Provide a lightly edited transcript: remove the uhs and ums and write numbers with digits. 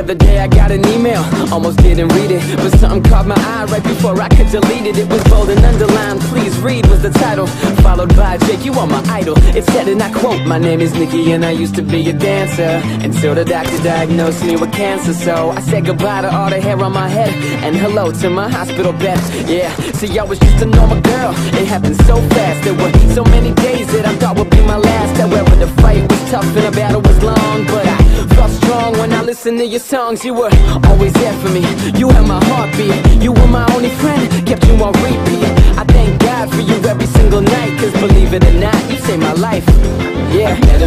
other day I got an email, almost didn't read it, but something caught my eye right before I could delete it. It was bold and underlined, please read was the title, followed by Jake, you are my idol. It said, and I quote, my name is Nikki and I used to be a dancer, until the doctor diagnosed me with cancer. So I said goodbye to all the hair on my head, and hello to my hospital bed. Yeah, see I was just a normal girl, it happened so fast. There were so many days that I thought would be my last. However, the fight was tough and the battle was long, but I felt strong when I listened to your songs. You were always there for me, you had my heartbeat. You were my only friend, kept you on repeat. I thank God for you every single night, cause believe it or not, you saved my life. Yeah.